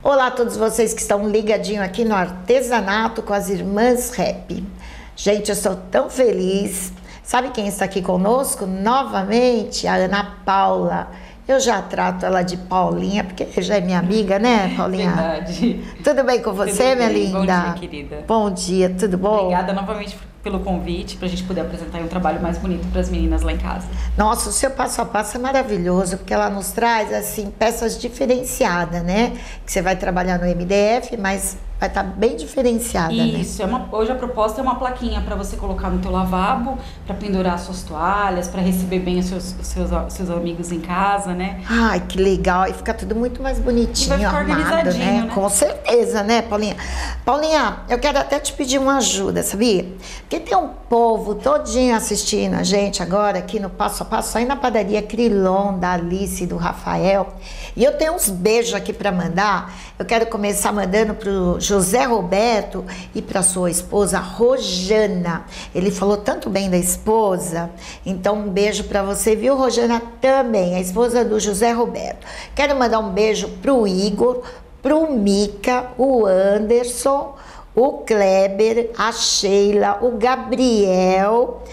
Olá a todos vocês que estão ligadinhos aqui no Artesanato com as Irmãs Rap. Gente, eu estou tão feliz. Sabe quem está aqui conosco? Novamente, a Ana Paula. Eu já trato ela de Paulinha, porque já é minha amiga, né, Paulinha? Verdade. Tudo bem com você, minha linda? Bom dia, querida. Bom dia, tudo bom? Obrigada novamente pelo convite, para a gente poder apresentar um trabalho mais bonito para as meninas lá em casa. Nossa, o seu passo a passo é maravilhoso, porque ela nos traz, assim, peças diferenciadas, né? Que você vai trabalhar no MDF, mas vai estar bem diferenciada, Isso, né? Hoje a proposta é uma plaquinha para você colocar no teu lavabo, para pendurar suas toalhas, para receber bem os seus amigos em casa, né? Ai, que legal, e fica tudo muito mais bonitinho, ficar armado, organizadinho, né? Com certeza, né, Paulinha? Paulinha, eu quero até te pedir uma ajuda, sabia? Porque tem um povo todinho assistindo a gente agora aqui no Passo a Passo, aí na padaria Crilon, da Alice e do Rafael. E eu tenho uns beijos aqui para mandar. Eu quero começar mandando pro José Roberto e para sua esposa Rojana. Ele falou tanto bem da esposa, então um beijo para você, viu, Rojana, também, a esposa do José Roberto. Quero mandar um beijo pro Igor, pro Mica, o Anderson, o Kleber, a Sheila, o Gabriel,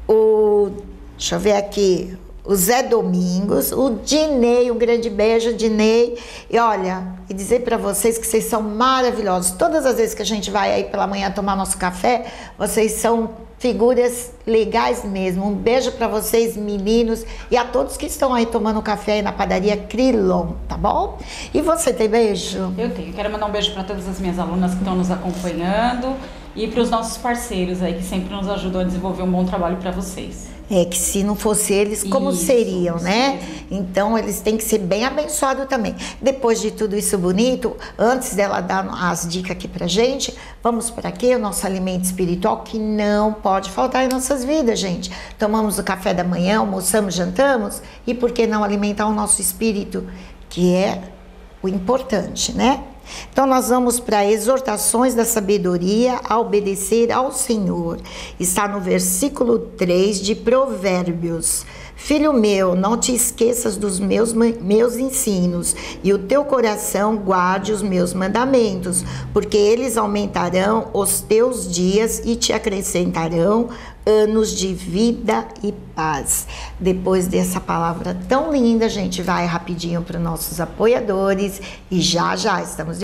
deixa eu ver aqui, o Zé Domingos, o Dinei, um grande beijo, Dinei. E olha, e dizer para vocês que vocês são maravilhosos. Todas as vezes que a gente vai aí pela manhã tomar nosso café, vocês são figuras legais mesmo. Um beijo para vocês, meninos, e a todos que estão aí tomando café aí na padaria Crilon, tá bom? E você tem beijo? Eu tenho. Quero mandar um beijo para todas as minhas alunas que estão nos acompanhando e para os nossos parceiros aí que sempre nos ajudam a desenvolver um bom trabalho para vocês. É que se não fosse eles, como seriam, né? Então, eles têm que ser bem abençoados também. Depois de tudo isso bonito, antes dela dar as dicas aqui pra gente, vamos para quê? O nosso alimento espiritual que não pode faltar em nossas vidas, gente. Tomamos o café da manhã, almoçamos, jantamos, e por que não alimentar o nosso espírito, que é o importante, né? Então, nós vamos para exortações da sabedoria a obedecer ao Senhor. Está no versículo 3 de Provérbios. Filho meu, não te esqueças dos meus ensinos, e o teu coração guarde os meus mandamentos, porque eles aumentarão os teus dias e te acrescentarão anos de vida e paz. Depois dessa palavra tão linda, a gente vai rapidinho para os nossos apoiadores e já estamos de...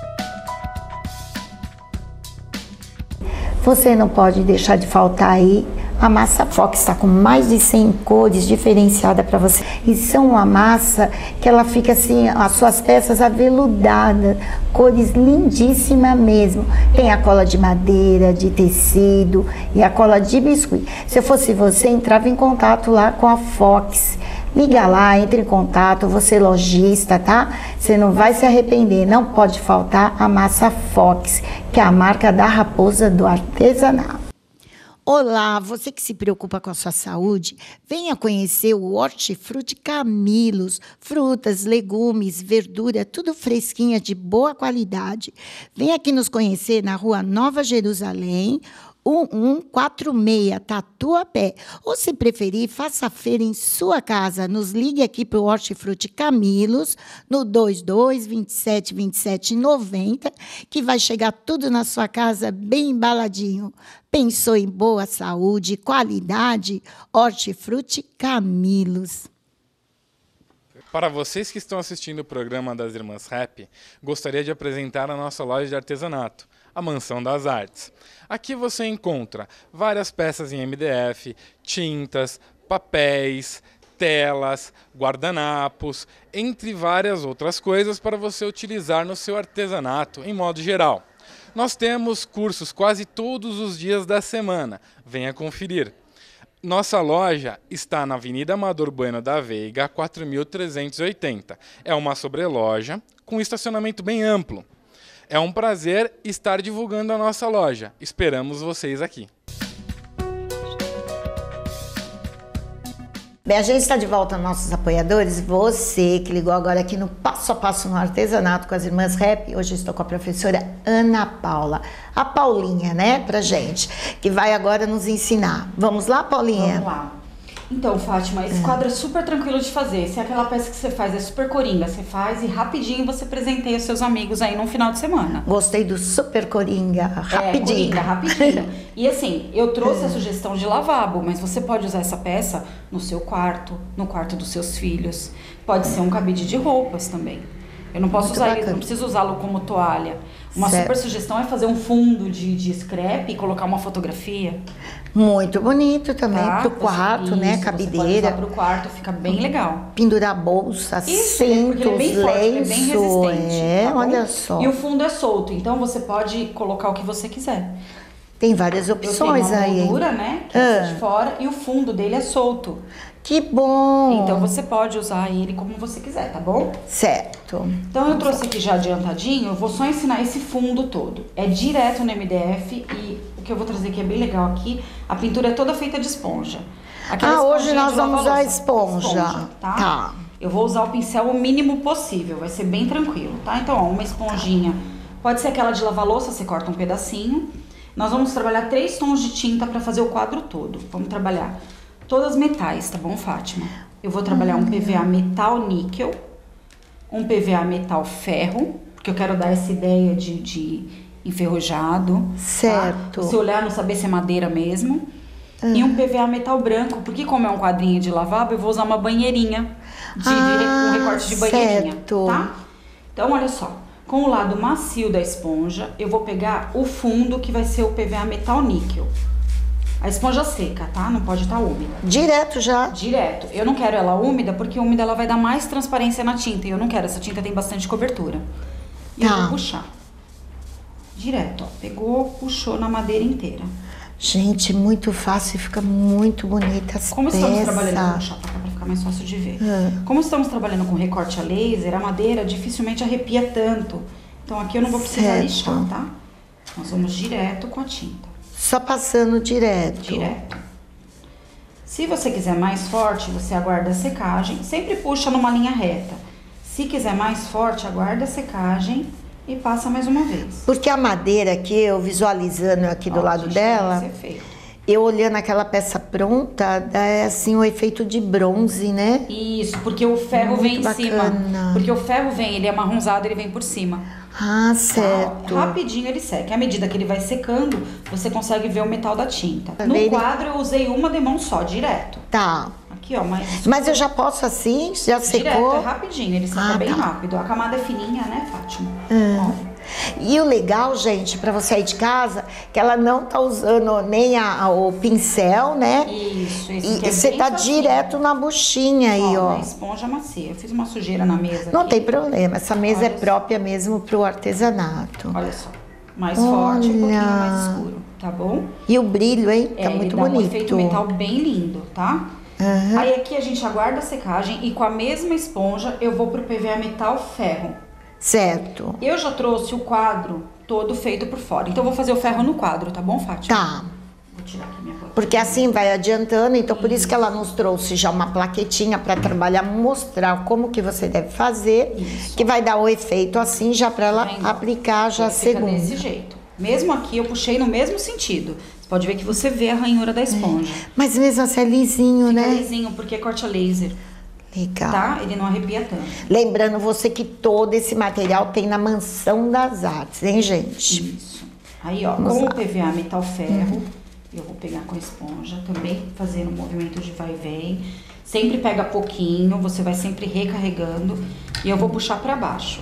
Você não pode deixar de faltar aí a massa Fox, está com mais de 100 cores diferenciadas para você. E são uma massa que ela fica assim, as suas peças aveludadas, cores lindíssimas mesmo. Tem a cola de madeira, de tecido e a cola de biscuit. Se eu fosse você, entrava em contato lá com a Fox. Liga lá, entre em contato, você lojista, tá? Você não vai se arrepender, não pode faltar a massa Fox, que é a marca da Raposa do Artesanato. Olá, você que se preocupa com a sua saúde, venha conhecer o Hortifruti Camilos. Frutas, legumes, verdura, tudo fresquinha, de boa qualidade. Venha aqui nos conhecer na Rua Nova Jerusalém, 1146, Tatuapé. Ou, se preferir, faça a feira em sua casa. Nos ligue aqui para o Hortifruti Camilos, no 22272790, que vai chegar tudo na sua casa bem embaladinho. Pensou em boa saúde e qualidade? Hortifruti Camilos. Para vocês que estão assistindo o programa das Irmãs Rap, gostaria de apresentar a nossa loja de artesanato, a Mansão das Artes. Aqui você encontra várias peças em MDF, tintas, papéis, telas, guardanapos, entre várias outras coisas para você utilizar no seu artesanato em modo geral. Nós temos cursos quase todos os dias da semana. Venha conferir. Nossa loja está na Avenida Amador Bueno da Veiga, 4380. É uma sobreloja com estacionamento bem amplo. É um prazer estar divulgando a nossa loja. Esperamos vocês aqui. Bem, a gente está de volta aos nossos apoiadores. Você que ligou agora aqui no Passo a Passo no Artesanato com as Irmãs Rap. Hoje eu estou com a professora Ana Paula. A Paulinha, né, pra gente, que vai agora nos ensinar. Vamos lá, Paulinha? Vamos lá. Então, Fátima, esse quadro é super tranquilo de fazer. Se aquela peça que você faz é super coringa, você faz e rapidinho você presenteia os seus amigos aí num final de semana. Gostei do super coringa, rapidinho. Coringa, rapidinho. E assim, eu trouxe a sugestão de lavabo, mas você pode usar essa peça no seu quarto, no quarto dos seus filhos. Pode ser um cabide de roupas também. Eu não posso usar ele, não preciso usá-lo como toalha. Uma super sugestão é fazer um fundo de scrap e colocar uma fotografia. Muito bonito também, Tá? pro quarto, né? Isso, Cabideira. Você pode usar pro quarto, fica bem legal. Pendurar bolsa, Isso, porque ele cintos, é bem forte, ele é bem lenço. resistente. Tá bom? Olha só. E o fundo é solto, então você pode colocar o que você quiser. Tem várias Eu tenho opções uma aí. moldura, né? Que é de fora e o fundo dele é solto. Que bom. Então você pode usar ele como você quiser, tá bom? Certo. Então eu trouxe aqui já adiantadinho, eu vou só ensinar esse fundo todo. É direto no MDF e o que eu vou trazer aqui é bem legal aqui. A pintura é toda feita de esponja. Aquela hoje esponjinha nós de vamos usar lava-louça. esponja. Tá? Tá. Eu vou usar o pincel o mínimo possível, vai ser bem tranquilo, tá? Então, ó, uma esponjinha. Pode ser aquela de lavar louça, você corta um pedacinho. Nós vamos trabalhar 3 tons de tinta para fazer o quadro todo. Vamos trabalhar todas metais, tá bom, Fátima? Eu vou trabalhar um PVA metal níquel, um PVA metal ferro, porque eu quero dar essa ideia de enferrujado. Certo. Tá? Se olhar, não saber se é madeira mesmo. E um PVA metal branco, porque como é um quadrinho de lavabo, eu vou usar uma banheirinha, um recorte de banheirinha, certo. tá? Então, olha só. Com o lado macio da esponja, eu vou pegar o fundo, que vai ser o PVA metal níquel. A esponja seca, tá? Não pode estar úmida. Direto já. Direto. Eu não quero ela úmida, porque úmida ela vai dar mais transparência na tinta. E eu não quero, essa tinta tem bastante cobertura. E eu vou puxar. Direto, ó. Pegou, puxou na madeira inteira. Gente, muito fácil e fica muito bonita as Como peças. estamos trabalhando, vou puxar pra cá pra ficar mais fácil de ver. Como estamos trabalhando com recorte a laser, a madeira dificilmente arrepia tanto. Então aqui eu não vou precisar lixar, tá? Nós vamos direto com a tinta. Só passando direto. Direto. Se você quiser mais forte, você aguarda a secagem. Sempre puxa numa linha reta. Se quiser mais forte, aguarda a secagem e passa mais uma vez. Porque a madeira aqui, eu visualizando aqui do lado gente, dela, vai ser feio. eu olhando aquela peça pronta, dá assim o efeito de bronze, né? Isso, porque o ferro Muito vem em bacana. cima. Porque o ferro vem, ele é marronzado, ele vem por cima. Ah, certo. Rapidinho ele seca. À medida que ele vai secando, você consegue ver o metal da tinta. No Ele- quadro eu usei uma demão só, direto. Tá. Aqui, ó, Mas eu já posso assim? Já direto, é secou? rapidinho, ele seca bem tá. rápido. A camada é fininha, né, Fátima? Ó. E o legal, gente, pra você aí de casa, que ela não tá usando nem o pincel, né? Isso, esse E aqui é você bem tá facinho. direto na buchinha aí, ó. Na esponja macia. Eu fiz uma sujeira na mesa Não aqui. tem problema, essa mesa é Olha só. própria mesmo pro artesanato. Olha só. Mais forte e um pouquinho Olha. mais escuro, tá bom? E o brilho, hein? Tá Ele muito dá bonito. um efeito metal bem lindo, tá? Aí aqui a gente aguarda a secagem e com a mesma esponja eu vou pro PVA metal ferro. Certo. Eu já trouxe o quadro todo feito por fora. Então eu vou fazer o ferro no quadro, tá bom, Fátima? Tá. Vou tirar aqui minha boca. Porque assim vai adiantando, então por isso que ela nos trouxe já uma plaquetinha para trabalhar, mostrar como que você deve fazer, Isso. que vai dar o efeito assim já para ela Vendo? aplicar já a Ele fica segunda. desse jeito. Mesmo aqui eu puxei no mesmo sentido. Você pode ver que você vê a ranhura da esponja. Mas mesmo assim é lisinho, Fica né? lisinho porque é corte a laser, Legal. tá? Ele não arrepia tanto. Lembrando você que todo esse material tem na Mansão das Artes, hein, gente? Isso. Aí, ó, com o PVA metal ferro, eu vou pegar com a esponja também, fazendo um movimento de vai e vem. Sempre pega pouquinho, você vai sempre recarregando e eu vou puxar pra baixo.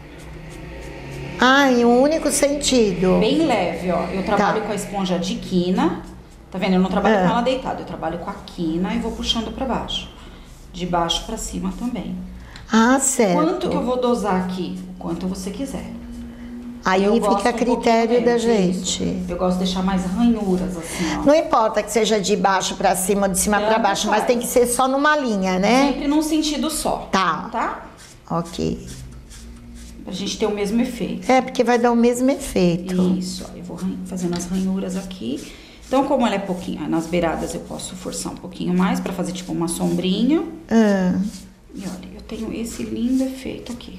Ah, em um único sentido. Bem leve, ó. Eu trabalho com a esponja de quina. Tá vendo? Eu não trabalho com ela deitada, eu trabalho com a quina e vou puxando pra baixo. De baixo pra cima também. Ah, certo. Quanto que eu vou dosar aqui? O quanto você quiser. Aí Eu gosto fica a um pouquinho critério da menos, gente. isso. Eu gosto de deixar mais ranhuras, assim, ó. Não importa que seja de baixo pra cima ou de cima pra Tanto baixo, mas faz. tem que ser só numa linha, né? Sempre num sentido só. Tá. Tá? Ok. Pra gente ter o mesmo efeito. É, porque vai dar o mesmo efeito. Isso, ó. Eu vou fazendo as ranhuras aqui. Então, como ela é pouquinho, nas beiradas eu posso forçar um pouquinho mais pra fazer tipo uma sombrinha. Ah, E olha, eu tenho esse lindo efeito aqui.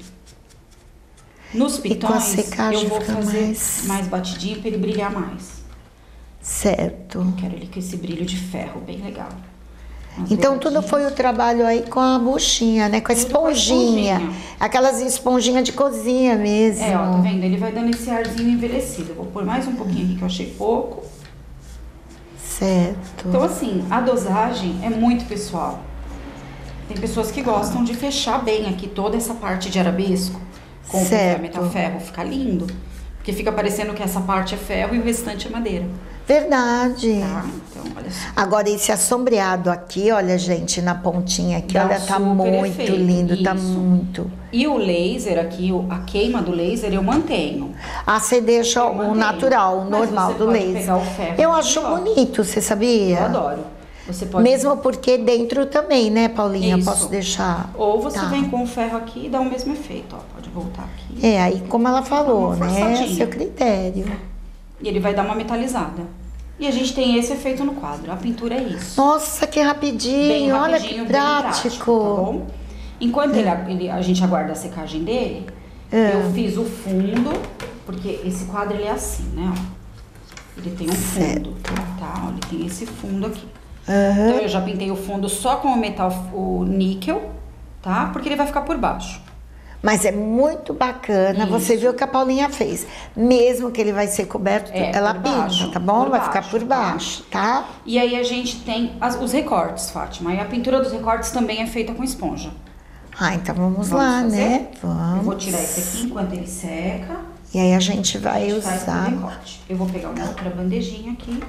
Nos com a pitões, secagem eu vou fica fazer mais- mais batidinho pra ele brilhar mais. certo. Quero ele com esse brilho de ferro, bem legal. Então tudo foi o trabalho aí com a buchinha, né? Com a esponjinha. Aquelas esponjinhas de cozinha mesmo. É, ó, tá vendo? Ele vai dando esse arzinho envelhecido. Eu vou pôr mais um pouquinho aqui que eu achei pouco. Certo. Então assim, a dosagem é muito pessoal. Tem pessoas que gostam de fechar bem aqui toda essa parte de arabesco. Com o metal ferro, fica lindo. Porque fica parecendo que essa parte é ferro e o restante é madeira. Verdade. Tá? Então, olha só. Agora, esse assombreado aqui, olha, gente, na pontinha aqui, Dá olha, tá super muito efeito, lindo, tá isso. muito. E o laser aqui, a queima do laser, eu mantenho. Ah, você deixa Eu o mantenho. natural, o Mas normal você do pode laser. pegar o ferro Eu e acho coloca. bonito, você sabia? Eu adoro. Você pode... Mesmo porque dentro também, né, Paulinha? Isso. Posso deixar. Ou você Tá. vem com o ferro aqui e dá o mesmo efeito, ó. Pode voltar aqui. É, aí como ela falou, Uma né? forçadinha. Seu critério. E ele vai dar uma metalizada. E a gente tem esse efeito no quadro. A pintura é isso. Nossa, que rapidinho, Bem olha rapidinho, que bem prático. tá bom? Enquanto a gente aguarda a secagem dele, eu fiz o fundo, porque esse quadro ele é assim, né? Ó. Ele tem um fundo, tá? Ó, ele tem esse fundo aqui. Então eu já pintei o fundo só com o metal, o níquel, tá? Porque ele vai ficar por baixo. Mas é muito bacana, você viu o que a Paulinha fez. Mesmo que ele vai ser coberto, ela por pinta, baixo, tá bom? por Vai ficar baixo, por baixo, tá? E aí a gente tem os recortes, Fátima. E a pintura dos recortes também é feita com esponja. Ah, então vamos lá, fazer? né? Eu Vamos. vou tirar esse aqui enquanto ele seca. E aí a gente vai A gente faz com usar. recorte. Eu vou pegar uma outra bandejinha aqui.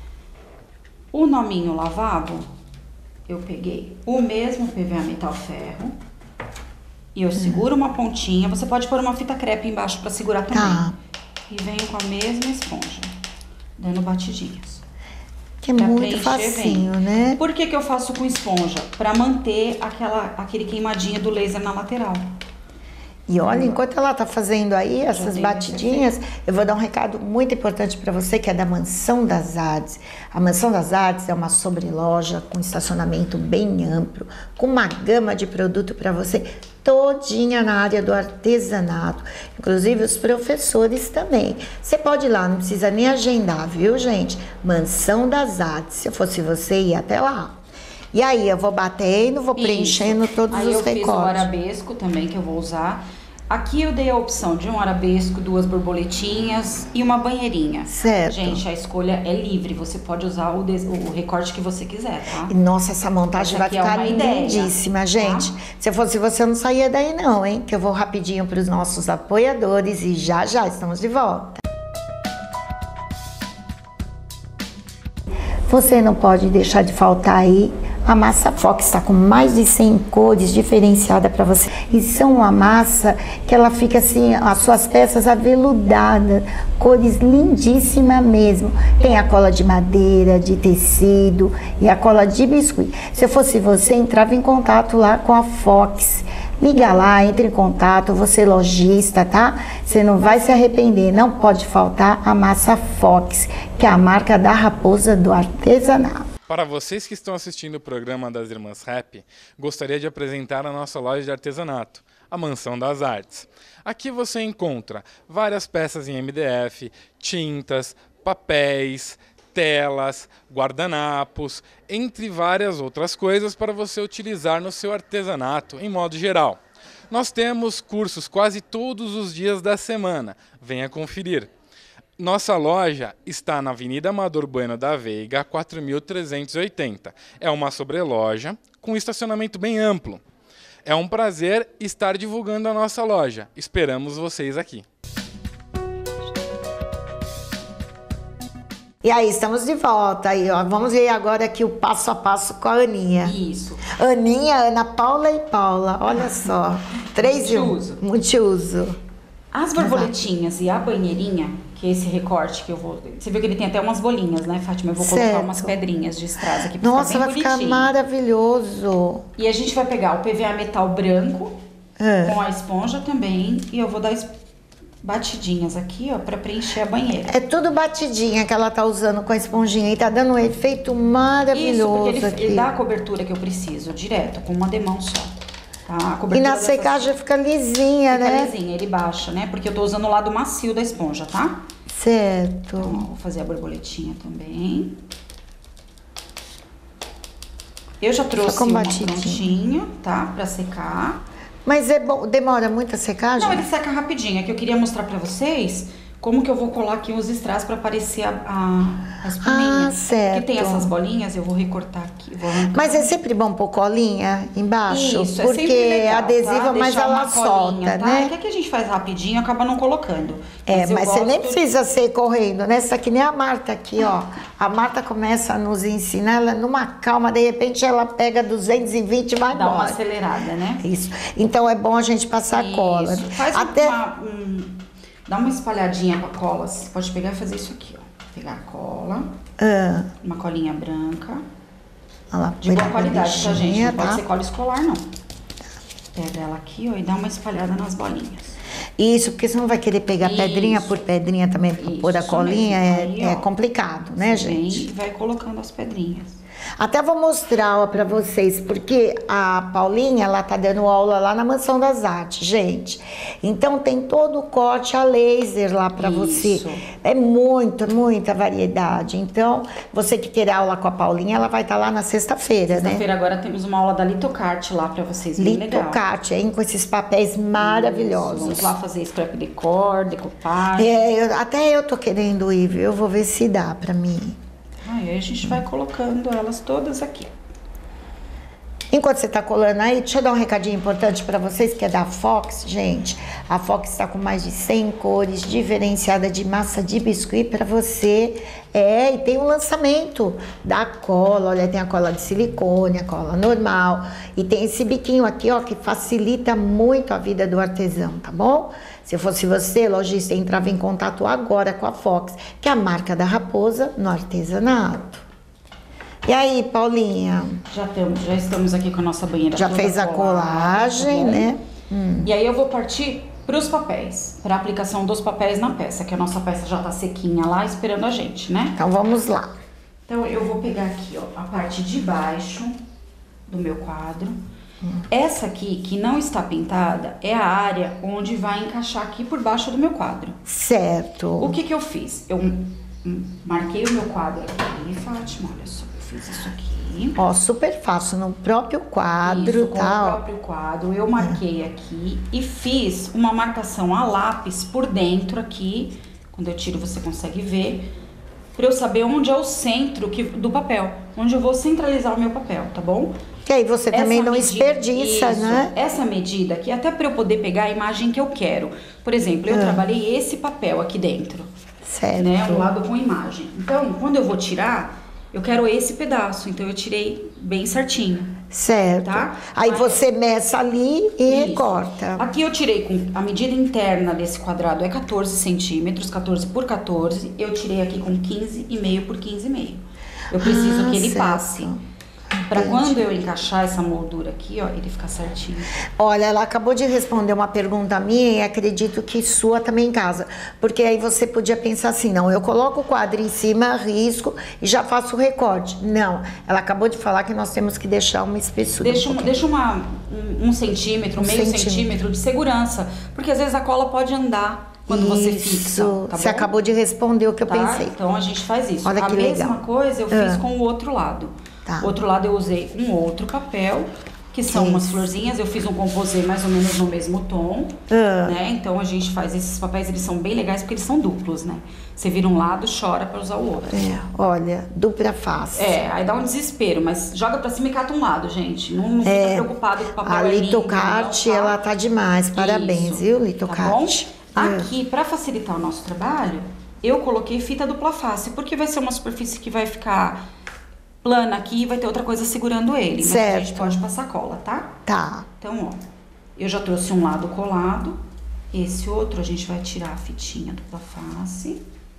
O nominho lavabo, eu peguei o mesmo PVA metal ferro. E eu seguro uma pontinha. Você pode pôr uma fita crepe embaixo pra segurar também. Tá. E venho com a mesma esponja, dando batidinhas. Que é Pra muito preencher facinho, bem. né? Por que que eu faço com esponja? Pra manter aquele queimadinho do laser na lateral. E olha, enquanto ela tá fazendo aí essas tem batidinhas, eu vou dar um recado muito importante para você, que é da Mansão das Artes. A Mansão das Artes é uma sobreloja com estacionamento bem amplo, com uma gama de produto para você todinha na área do artesanato, inclusive os professores também. Você pode ir lá, não precisa nem agendar, viu, gente? Mansão das Artes. Se eu fosse você, ia até lá. E aí, eu vou batendo, vou preenchendo todos aí os eu fiz o recortes. arabesco também, que eu vou usar. Aqui eu dei a opção de um arabesco, 2 borboletinhas e uma banheirinha. Certo. Gente, a escolha é livre, você pode usar o recorte que você quiser, tá? E, nossa, essa montagem Essa vai aqui é ficar uma ideia, lindíssima, gente. Se eu fosse você, eu não saía daí não, hein? Que eu vou rapidinho para os nossos apoiadores e já estamos de volta. Você não pode deixar de faltar aí. A massa Fox está com mais de 100 cores diferenciada para você. E são uma massa que ela fica assim, as suas peças aveludadas, cores lindíssimas mesmo. Tem a cola de madeira, de tecido e a cola de biscuit. Se eu fosse você, entrava em contato lá com a Fox. Liga lá, entre em contato, você lojista, tá? Você não vai se arrepender, não pode faltar a massa Fox, que é a marca da Raposa do Artesanato. Para vocês que estão assistindo o programa das Irmãs Rap, gostaria de apresentar a nossa loja de artesanato, a Mansão das Artes. Aqui você encontra várias peças em MDF, tintas, papéis, telas, guardanapos, entre várias outras coisas para você utilizar no seu artesanato em modo geral. Nós temos cursos quase todos os dias da semana. Venha conferir. Nossa loja está na Avenida Amador Bueno da Veiga, 4380. É uma sobreloja com estacionamento bem amplo. É um prazer estar divulgando a nossa loja. Esperamos vocês aqui. E aí, estamos de volta aí, ó. Vamos ver agora aqui o passo a passo com a Aninha. Isso. Aninha, Ana Paula e Paula, olha só. 3 em 1. Multiuso. Multiuso. As borboletinhas e a banheirinha, que é esse recorte que eu vou... Você viu que ele tem até umas bolinhas, né, Fátima? Eu vou colocar Certo. umas pedrinhas de strass aqui pra Nossa, ficar vai bem ficar bonitinho. maravilhoso. E a gente vai pegar o PVA metal branco com a esponja também. E eu vou dar batidinhas aqui, ó, pra preencher a banheira. É tudo batidinha que ela tá usando com a esponjinha e tá dando um efeito Isso, maravilhoso porque aqui. ele dá a cobertura que eu preciso, direto, com uma demão só. Tá? A E cobertura na dessa secagem fica lisinha, fica né? lisinha, ele baixa, né? Porque eu tô usando o lado macio da esponja, tá? Certo. Então, ó, vou fazer a borboletinha também. Eu já trouxe com um batidinha. prontinho, tá? Pra secar. Mas é bom, demora muito a secagem? Não, ele seca rapidinho. É que eu queria mostrar pra vocês como que eu vou colar aqui os strass pra aparecer a espuminha. Ah, certo. Que tem essas bolinhas, eu vou recortar aqui. Vou arrancar. Mas é sempre bom pôr colinha embaixo? Isso, é porque sempre legal, adesiva, tá? mas Deixar ela uma colinha, solta, tá? né? É que aqui a gente faz rapidinho, acaba não colocando. Mas eu você nem gosto- precisa ser correndo, né? Isso aqui nem a Marta aqui, ó. A Marta começa a nos ensinar, ela numa calma, de repente ela pega 220 e vai Dá uma embora. acelerada, né? Isso. Então é bom a gente passar cola. Isso. Faz Até dá uma espalhadinha com a cola. Você pode pegar e fazer isso aqui, ó. Pegar a cola, uma colinha branca. olha lá, De boa põe na qualidade, tá, gente? Não pode tá? ser cola escolar, não. Pega ela aqui, ó, e dá uma espalhada nas bolinhas. Isso, porque você não vai querer pegar Isso. pedrinha por pedrinha também pra Isso, pôr a isso colinha, mesmo. Aí, é ó, complicado, né, Você vem gente? e vai colocando as pedrinhas. Até vou mostrar, ó, pra vocês, porque a Paulinha, ela tá dando aula lá na Mansão das Artes, gente. Então tem todo o corte a laser lá pra você. Isso. É muita variedade. Então, você que quer aula com a Paulinha, ela vai estar lá na sexta-feira, né? Sexta-feira agora temos uma aula da Litocart lá pra vocês, bem legal. Litocart, hein? Com esses papéis maravilhosos. Vamos lá fazer scrap decor, decopagem. Até eu tô querendo ir, viu? Eu vou ver se dá pra mim. Aí a gente vai colocando elas todas aqui. Enquanto você tá colando aí, deixa eu dar um recadinho importante para vocês, que é da Fox, gente. A Fox está com mais de 100 cores, diferenciada de massa de biscuit para você. E tem um lançamento da cola, olha, tem a cola de silicone, a cola normal. E tem esse biquinho aqui, ó, que facilita muito a vida do artesão, tá bom? Se eu fosse você, lojista, entrava em contato agora com a Fox, que é a marca da raposa no artesanato. E aí, Paulinha? Já estamos aqui com a nossa banheira. Já toda fez a colagem, tá bom? né? E aí eu vou partir para os papéis, para a aplicação dos papéis na peça, que a nossa peça já tá sequinha lá, esperando a gente, né? Então vamos lá. Então eu vou pegar aqui, ó, a parte de baixo do meu quadro. Essa aqui, que não está pintada, é a área onde vai encaixar aqui por baixo do meu quadro. Certo. O que que eu fiz? Eu marquei o meu quadro aqui, Fátima, olha só, eu fiz isso aqui. Ó, super fácil, no próprio quadro, Isso, com tá? o Ó. próprio quadro, eu marquei aqui e fiz uma marcação a lápis por dentro aqui. Quando eu tiro, você consegue ver. Pra eu saber onde é o centro do papel, onde eu vou centralizar o meu papel, tá bom? Que aí você também Essa não medida- desperdiça, isso, né? Essa medida aqui, até pra eu poder pegar a imagem que eu quero. Por exemplo, eu trabalhei esse papel aqui dentro, Certo. né? Um lado com imagem. Então, quando eu vou tirar, eu quero esse pedaço. Então, eu tirei bem certinho. Certo. Tá? Aí Mas- você meça ali e Isso. recorta. Aqui eu tirei com a medida interna desse quadrado é 14 centímetros, 14 por 14. Eu tirei aqui com 15,5 por 15,5. Eu preciso que ele certo. passe. Pra Entendi. quando eu encaixar essa moldura aqui, ó, ele ficar certinho. Olha, ela acabou de responder uma pergunta minha e acredito que sua também em casa. Porque aí você podia pensar assim, não, eu coloco o quadro em cima, risco e já faço o recorte. Não, ela acabou de falar que nós temos que deixar uma espessura. Deixa um centímetro, meio centímetro. centímetro de segurança. Porque às vezes a cola pode andar quando você fixa, tá Você bom? acabou de responder o que eu Tá? pensei. Então a gente faz isso. Olha a que mesma legal. coisa eu fiz com o outro lado. Tá. O outro lado eu usei um outro papel, que são umas florzinhas. Eu fiz um composê mais ou menos no mesmo tom, né? Então a gente faz esses papéis, eles são bem legais porque eles são duplos, né? Você vira um lado, chora pra usar o outro. Olha, dupla face. Aí dá um desespero, mas joga pra cima e cata um lado, gente. Não fica preocupado que o papel A é lindo, Litocart, não, tá? ela tá demais. Parabéns, Isso, viu, tá Litocart? bom? Aqui, pra facilitar o nosso trabalho, eu coloquei fita dupla face, porque vai ser uma superfície que vai ficar plana aqui e vai ter outra coisa segurando ele. Mas a Certo. gente pode passar cola, tá? Tá. Então, ó, eu já trouxe um lado colado, esse outro a gente vai tirar a fitinha dupla face.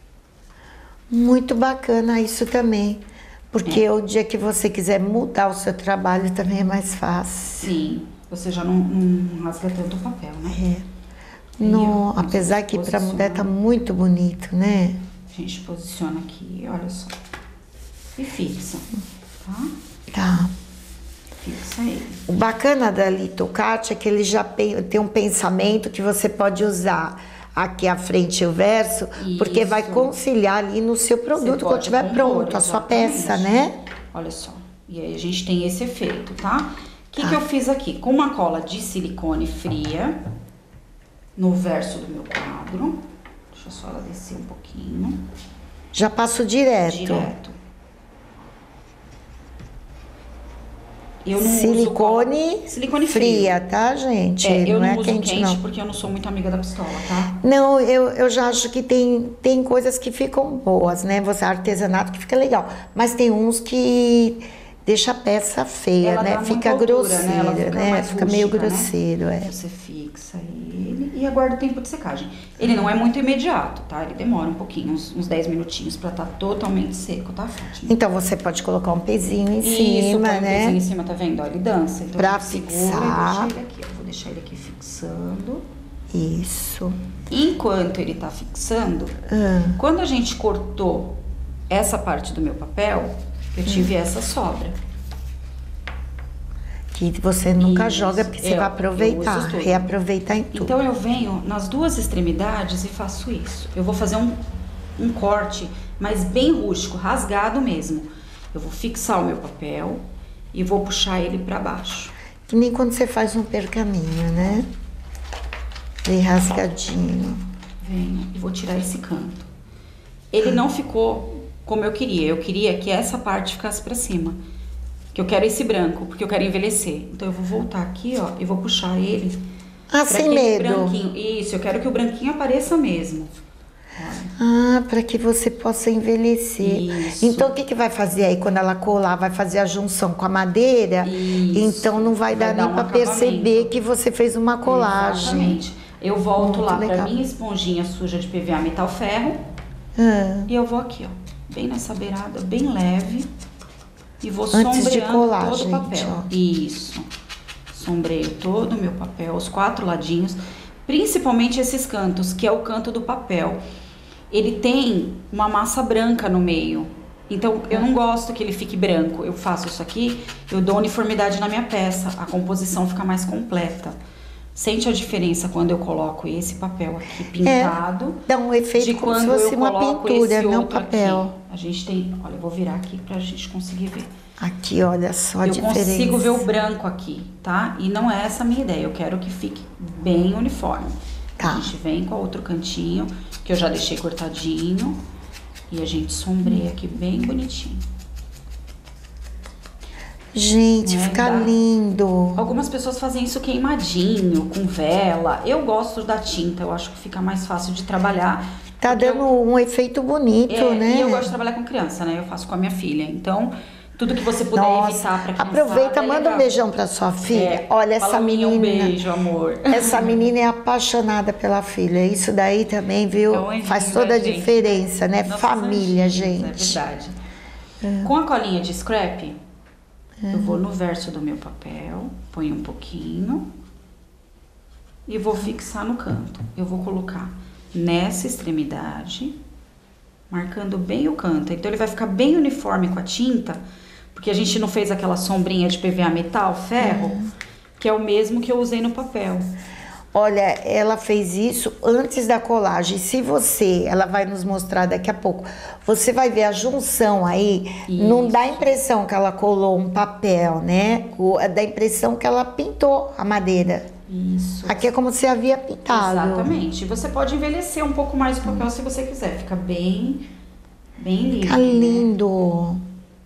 Muito bacana isso também. Porque o dia que você quiser mudar o seu trabalho também é mais fácil. Sim, você já não rasga tanto o papel, né? No, ó, apesar que pra mulher tá muito bonito, né? A gente posiciona aqui, olha só. E fixa, tá? Tá. Fixa ele. O bacana da Litocart é que ele já tem um pensamento que você pode usar aqui à frente e o verso, porque vai Isso. conciliar ali no seu Você produto quando pode estiver compor, pronto, a sua exatamente. peça, né? Olha só. E aí a gente tem esse efeito, tá? O que eu fiz aqui? Com uma cola de silicone fria, no verso do meu quadro. Deixa só ela descer um pouquinho. Já passo direto. Direto. Eu não silicone fria, tá, gente? Eu não é uso quente, quente não. porque eu não sou muito amiga da pistola, tá? Não, eu já acho que tem coisas que ficam boas, né? Você artesanato que fica legal. Mas tem uns que deixa a peça feia, Ela né? dá Fica muita altura, grosseira, né? Ela fica mais Fica meio rústica, grosseiro, né? Você fixa ele e aguarda o tempo de secagem. Ele não é muito imediato, tá? Ele demora um pouquinho, uns 10 minutinhos pra estar totalmente seco, tá, Fátima? Então você pode colocar um pezinho em Isso, cima, põe um né? pezinho em cima, tá vendo? Ó, ele dança. Então Pra a gente segura fixar. e deixa ele aqui. Eu vou deixar ele aqui fixando. Isso. Enquanto ele tá fixando, quando a gente cortou essa parte do meu papel, eu tive essa sobra. Que você nunca Isso, joga porque você vai eu aproveitar, uso tudo. reaproveitar em tudo. Então eu venho nas duas extremidades e faço isso. Eu vou fazer um corte, mas bem rústico, rasgado mesmo. Eu vou fixar o meu papel e vou puxar ele pra baixo. Que nem quando você faz um pergaminho, né? Bem rasgadinho. Venho e vou tirar esse canto. Ele não ficou como eu queria. Eu queria que essa parte ficasse pra cima. Que eu quero esse branco, porque eu quero envelhecer. Então eu vou voltar aqui, ó, e vou puxar ele. Ah, sem medo. Branquinho. Isso, eu quero que o branquinho apareça mesmo. Olha. Ah, para que você possa envelhecer. Isso. Então o que vai fazer aí quando ela colar? Vai fazer a junção com a madeira? Isso. Então não vai dar nem um para perceber acabamento. que você fez uma colagem. Exatamente. Eu volto Muito lá legal. pra minha esponjinha suja de PVA metal ferro. E eu vou aqui, ó, bem nessa beirada, bem leve. E vou Antes de sombreando colar, todo o gente, papel. ó. Isso. Sombreio todo o meu papel, os 4 ladinhos. Principalmente esses cantos, que é o canto do papel. Ele tem uma massa branca no meio. Então, eu não gosto que ele fique branco. Eu faço isso aqui, eu dou uniformidade na minha peça. A composição fica mais completa. Sente a diferença quando eu coloco esse papel aqui pintado? Dá um efeito de como se quando fosse eu uma coloco pintura, esse não outro papel. aqui. A gente tem... Olha, eu vou virar aqui pra gente conseguir ver. Aqui, olha só a Eu diferença. consigo ver o branco aqui, tá? E não é essa a minha ideia. Eu quero que fique bem uniforme. Tá. A gente vem com o outro cantinho, que eu já deixei cortadinho. E a gente sombreia aqui bem bonitinho. Gente, Né? fica Dá. lindo. Algumas pessoas fazem isso queimadinho, com vela. Eu gosto da tinta, eu acho que fica mais fácil de trabalhar. Tá porque dando um efeito bonito, né? E eu gosto de trabalhar com criança, né? Eu faço com a minha filha. Então, tudo que você puder Nossa, evitar pra criançada, aproveita, manda legal. um beijão pra sua filha. Olha, Fala essa menina. Um beijo, amor. Essa menina é apaixonada pela filha. Isso daí também, viu? É um anjinho Faz toda da a gente. diferença, né? Nossos Família, anjinhos, gente. É verdade. Com a colinha de scrap, eu vou no verso do meu papel, ponho um pouquinho e vou fixar no canto. Eu vou colocar nessa extremidade, marcando bem o canto. Então ele vai ficar bem uniforme com a tinta, porque a gente não fez aquela sombrinha de PVA metal, ferro, que é o mesmo que eu usei no papel. Olha, ela fez isso antes da colagem. Se você, ela vai nos mostrar daqui a pouco, você vai ver a junção aí, não dá a impressão que ela colou um papel, né? Dá a impressão que ela pintou a madeira. Isso. Aqui é como se havia pintado. Exatamente. Você pode envelhecer um pouco mais o papel se você quiser. Fica bem lindo. Fica lindo.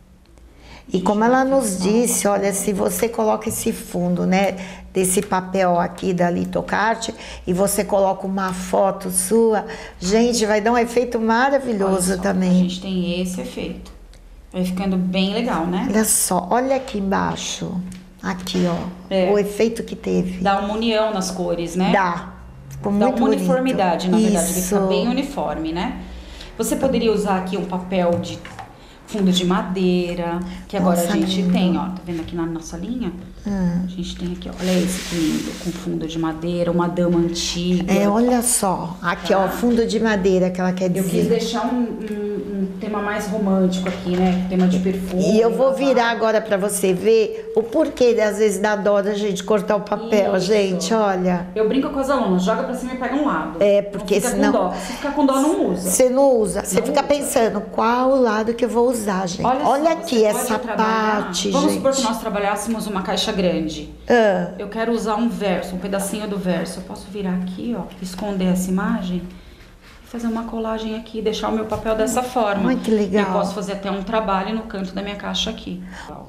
E como ela nos disse, olha, se você coloca esse fundo, né, desse papel aqui da Litocart e você coloca uma foto sua, gente, vai dar um efeito maravilhoso Olha só, também. A gente tem esse efeito. Vai ficando bem legal, né? Olha só, olha aqui embaixo. Aqui, ó, É. o efeito que teve. Dá uma união nas cores, né? Dá. Ficou Dá muito uma bonito. uniformidade, na verdade. Ele Isso. fica bem uniforme, né? Você poderia usar aqui um papel de fundo de madeira, que agora Nossa, a gente lindo. tem, ó. Tá vendo aqui na nossa linha? A gente tem aqui, ó. Olha esse que lindo, com fundo de madeira, uma dama antiga. É, olha só. Aqui, ó, fundo de madeira que ela quer Eu quis dizer. deixar um tema mais romântico aqui, né? Tema de perfume. E eu vou babá. virar agora pra você ver o porquê, às vezes, da dó da gente cortar o papel, Isso. gente, olha. Eu brinco com as alunas, joga pra cima e pega um lado. É, porque não fica senão- com dó. Se ficar com dó, não usa. Você não usa, você Não fica usa. pensando qual o lado que eu vou usar. usar, gente. Olha Olha só, aqui você essa pode trabalhar. parte, Vamos gente. supor que nós trabalhássemos uma caixa grande. Ah, Eu quero usar um verso, um pedacinho do verso. Eu posso virar aqui, ó, esconder essa imagem, fazer uma colagem aqui, deixar o meu papel dessa forma. Ai, que legal. Eu posso fazer até um trabalho no canto da minha caixa aqui.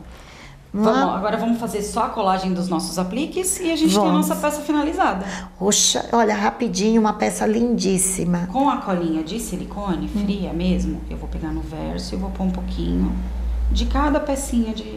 Agora vamos fazer só a colagem dos nossos apliques e a gente tem a nossa peça finalizada. Poxa, olha, rapidinho, uma peça lindíssima. Com a colinha de silicone, fria mesmo, eu vou pegar no verso e vou pôr um pouquinho de cada pecinha de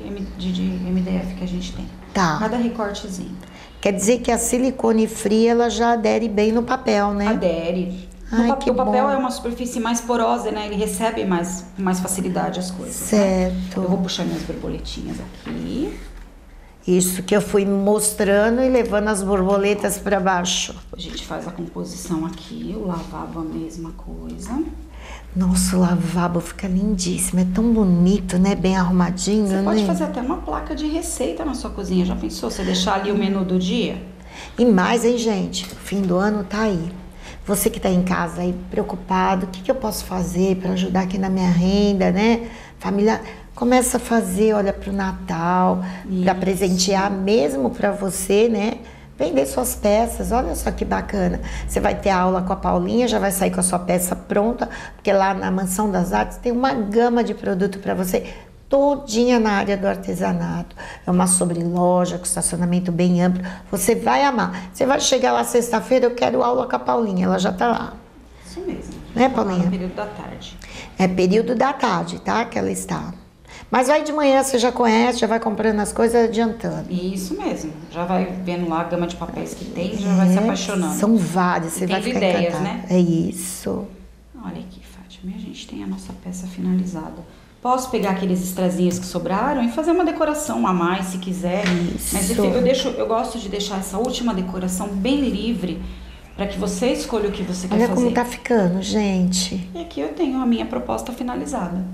MDF que a gente tem. Tá. Cada recortezinho. Quer dizer que a silicone fria, ela já adere bem no papel, né? Adere. Ai, Porque que o papel bom. é uma superfície mais porosa, né? Ele recebe com mais facilidade as coisas. Certo. Né? Eu vou puxar minhas borboletinhas aqui. Isso que eu fui mostrando e levando as borboletas para baixo. A gente faz a composição aqui, o lavabo a mesma coisa. Nossa, o lavabo fica lindíssimo, é tão bonito, né? Bem arrumadinho, Você né? pode fazer até uma placa de receita na sua cozinha. Já pensou? Você deixar ali o menu do dia? E mais, hein, gente? O fim do ano tá aí. Você que tá em casa aí preocupado, o que eu posso fazer para ajudar aqui na minha renda, né? Família, começa a fazer, olha, pro Natal, para presentear mesmo para você, né? Vender suas peças, olha só que bacana. Você vai ter aula com a Paulinha, já vai sair com a sua peça pronta, porque lá na Mansão das Artes tem uma gama de produto para você, todinha na área do artesanato. É uma sobreloja com estacionamento bem amplo. Você vai amar. Você vai chegar lá sexta-feira, eu quero aula com a Paulinha, ela já tá lá. Isso mesmo. Né, Paulinha? No período da tarde. É período da tarde, tá? Que ela está. Mas vai de manhã, você já conhece, já vai comprando as coisas adiantando. Isso mesmo. Já vai vendo lá a gama de papéis que tem, já vai se apaixonando. São vários, você Tendo vai ficar ideias, encantada. né? É isso. Olha aqui, Fátima, a gente tem a nossa peça finalizada. Posso pegar aqueles extrazinhos que sobraram e fazer uma decoração a mais, se quiser. Isso. Mas eu gosto de deixar essa última decoração bem livre, para que você escolha o que você quer Olha fazer. como tá ficando, gente. E aqui eu tenho a minha proposta finalizada.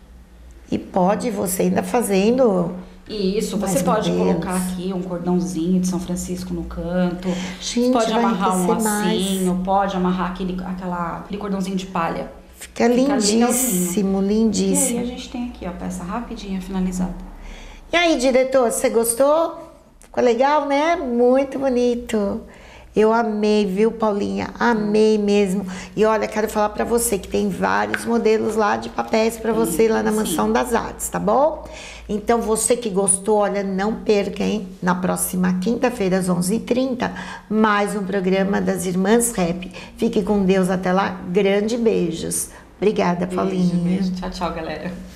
E pode você ainda fazendo... E isso, Mais você pode modelos. colocar aqui um cordãozinho de São Francisco no canto. Gente, pode vai amarrar um enriquecer mais. lacinho, pode amarrar aquele cordãozinho de palha. Fica lindíssimo, E aí lindíssimo. a gente tem aqui, ó, a peça rapidinha finalizada. E aí, diretor, você gostou? Ficou legal, né? Muito bonito. Eu amei, viu, Paulinha? Amei mesmo. E olha, quero falar pra você que tem vários modelos lá de papéis pra você lá na Mansão das Artes, tá bom? Então, você que gostou, olha, não perca, hein? Na próxima quinta-feira, às 11h30, mais um programa das Irmãs Rap. Fique com Deus até lá. Grande beijos. Obrigada, Paulinha. Beijo. Tchau, tchau, galera.